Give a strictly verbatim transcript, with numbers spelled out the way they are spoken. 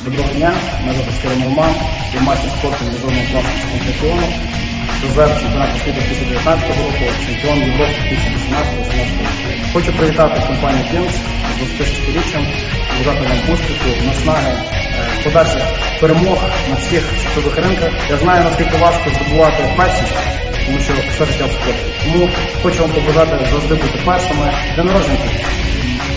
Доброго дня, мене звати Кирило Роман, займаюся спортом міжнародного класу чемпіону, призер чемпіонату світу дві тисячі дев'ятнадцятого року, чемпіон Європи дві тисячі вісімнадцятого-вісімнадцятого року. Хочу привітати компанію Кінс з двадцятиріччям, побажати вам успіху, наснаги, подальших перемог на всіх світових ринках. Я знаю, наскільки важко здобувати першість, тому що все життя в спорті. Тому хочу вам побажати завжди бути першими. День народження!